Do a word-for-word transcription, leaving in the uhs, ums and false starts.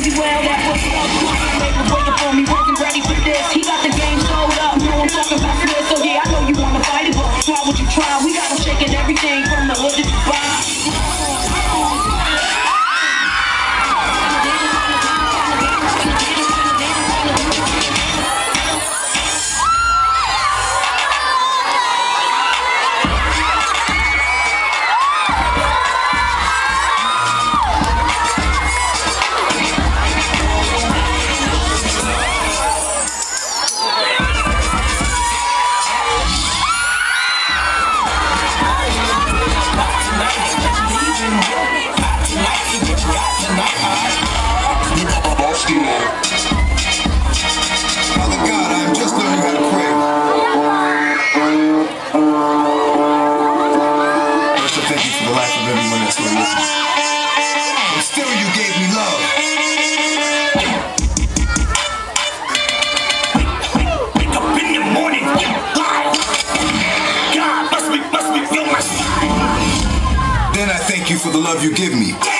baby, well, that was up. They were waiting for me, wasn't ready for this. He got the game sold up, no I'm talking about Smith. So yeah, I know you wanna fight it, but why would you try? We gotta shake it, everything from the hood to Dubai. Then I thank you for the love you give me.